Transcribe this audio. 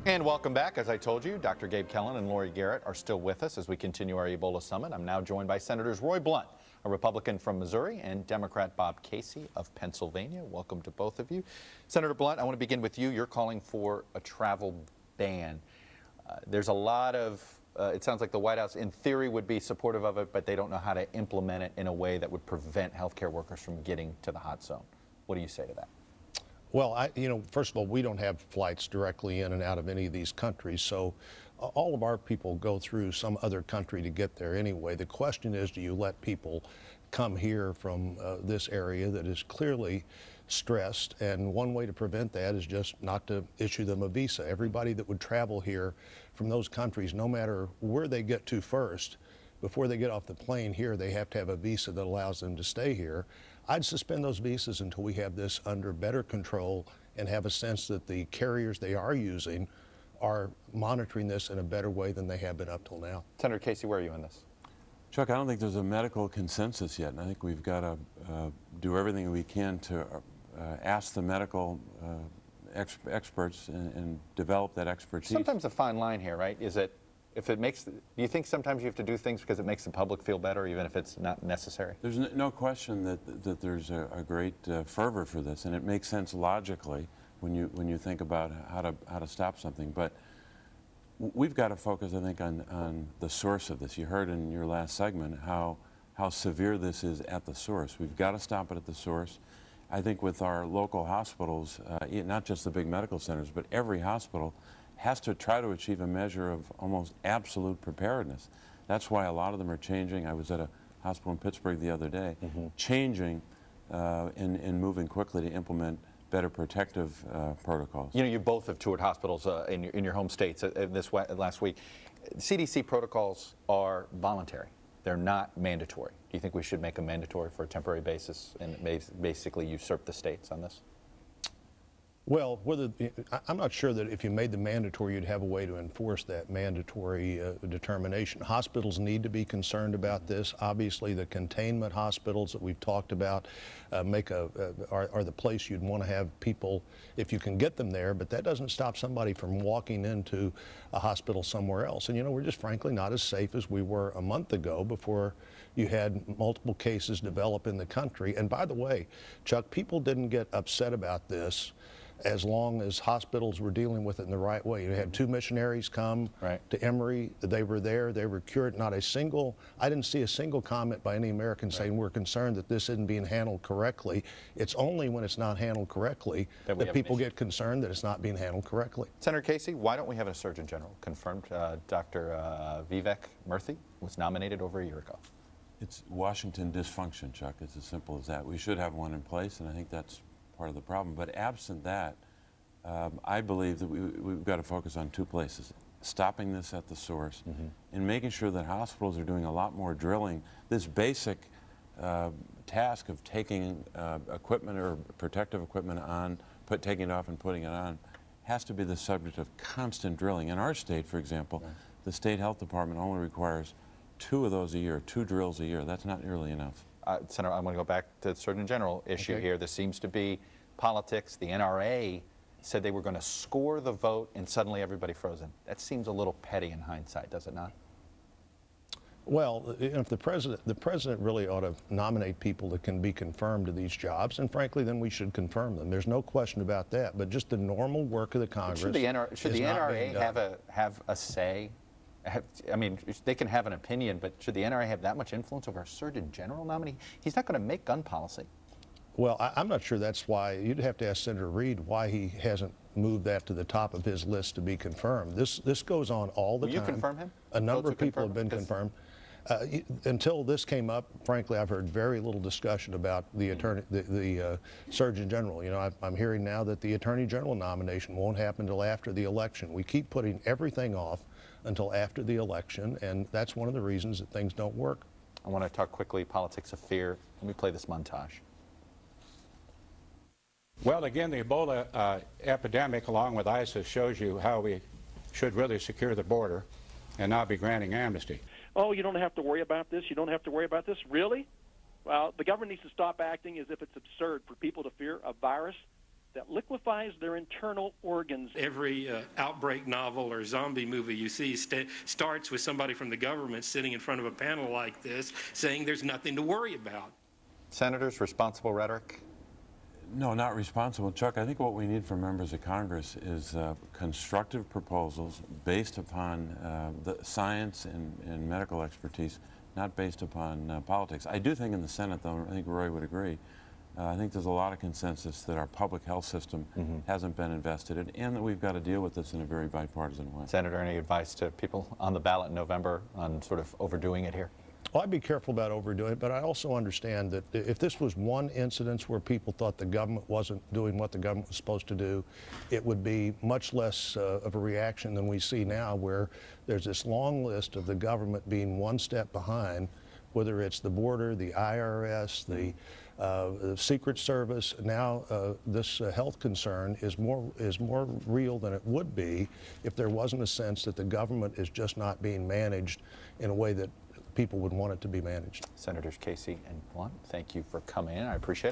And welcome back. As I told you, Dr. Gabe Kellen and Lori Garrett are still with us as we continue our Ebola summit. I'm now joined by Senators Roy Blunt, a Republican from Missouri, and Democrat Bob Casey of Pennsylvania. Welcome to both of you. Senator Blunt, I want to begin with you. You're calling for a travel ban. There's a lot of, it sounds like the White House in theory would be supportive of it, but they don't know how to implement it in a way that would prevent healthcare workers from getting to the hot zone. What do you say to that? Well, first of all, we don't have flights directly in and out of any of these countries, so all of our people go through some other country to get there anyway. The question is, do you let people come here from this area that is clearly stressed? And one way to prevent that is just not to issue them a visa. Everybody that would travel here from those countries, no matter where they get to first, before they get off the plane here, they have to have a visa that allows them to stay here. I'd suspend those visas until we have this under better control and have a sense that the carriers they are using are monitoring this in a better way than they have been up till now. Senator Casey, where are you in this? Chuck, I don't think there's a medical consensus yet, and I think we've got to do everything we can to ask the medical experts and develop that expertise. Sometimes a fine line here, right? Is it, if it makes, do you think sometimes you have to do things because it makes the public feel better, even if it's not necessary? There's no question that there's a great fervor for this, and it makes sense logically when you think about how to stop something. But we've got to focus, I think, on the source of this. You heard in your last segment how severe this is at the source. We've got to stop it at the source. I think with our local hospitals, not just the big medical centers, but every hospital has to try to achieve a measure of almost absolute preparedness. That's why a lot of them are changing. I was at a hospital in Pittsburgh the other day, changing and moving quickly to implement better protective protocols. You know, you both have toured hospitals in your home states last week. CDC protocols are voluntary. They're not mandatory. Do you think we should make them mandatory for a temporary basis and basically usurp the states on this? Well, I'm not sure that if you made them mandatory, you'd have a way to enforce that mandatory determination. Hospitals need to be concerned about this. Obviously, the containment hospitals that we've talked about are the place you'd want to have people if you can get them there, but that doesn't stop somebody from walking into a hospital somewhere else. And, you know, we're just frankly not as safe as we were a month ago before you had multiple cases develop in the country. And by the way, Chuck, people didn't get upset about this as long as hospitals were dealing with it in the right way. You had two missionaries come to Emory. They were there. They were cured. Not a single, I didn't see a single comment by any American saying we're concerned that this isn't being handled correctly. It's only when it's not handled correctly that people get concerned that it's not being handled correctly. Senator Casey, why don't we have a Surgeon General confirmed? Dr. Vivek Murthy was nominated over a year ago. It's Washington dysfunction, Chuck. It's as simple as that. We should have one in place, and I think that's part of the problem. But absent that, I believe that we've got to focus on two places: stopping this at the source and making sure that hospitals are doing a lot more drilling. This basic task of taking equipment or protective equipment on, taking it off and putting it on, has to be the subject of constant drilling. In our state, for example, the state health department only requires 2 of those a year, 2 drills a year. That's not nearly enough. Senator, I'm going to go back to the Surgeon General issue here. This seems to be politics. The NRA said they were going to score the vote, and suddenly everybody frozen. That seems a little petty in hindsight, does it not? Well, if the president really ought to nominate people that can be confirmed to these jobs, and frankly, then we should confirm them. There's no question about that. But just the normal work of the Congress. Should the NRA have a say? I mean, they can have an opinion, but should the NRA have that much influence over a Surgeon General nominee? He's not going to make gun policy. Well, I'm not sure that's why. You'd have to ask Senator Reid why he hasn't moved that to the top of his list to be confirmed. This goes on all the time. Will you confirm him? A number of people have been confirmed. Until this came up, frankly, I've heard very little discussion about the Surgeon General. You know, I'm hearing now that the Attorney General nomination won't happen until after the election. We keep putting everything off until after the election, and that's one of the reasons that things don't work. I want to talk quickly politics of fear. Let me play this montage. Well, again, the Ebola epidemic, along with ISIS, shows you how we should really secure the border and not be granting amnesty. Oh, you don't have to worry about this. You don't have to worry about this. Really? Well, the government needs to stop acting as if it's absurd for people to fear a virus that liquefies their internal organs. Every outbreak novel or zombie movie you see starts with somebody from the government sitting in front of a panel like this saying there's nothing to worry about. Senators, responsible rhetoric? No, not responsible. Chuck, I think what we need from members of Congress is constructive proposals based upon the science and medical expertise, not based upon politics. I do think in the Senate, though, I think Roy would agree, I think there's a lot of consensus that our public health system hasn't been invested in, and that we've got to deal with this in a very bipartisan way. Senator, any advice to people on the ballot in November on sort of overdoing it here? Well, I'd be careful about overdoing it, but I also understand that if this was one incidence where people thought the government wasn't doing what the government was supposed to do, it would be much less of a reaction than we see now, where there's this long list of the government being one step behind, whether it's the border, the IRS, the Secret Service. Now this health concern is more real than it would be if there wasn't a sense that the government is just not being managed in a way that people would want it to be managed. Senators Casey and Blunt, thank you for coming in. I appreciate it.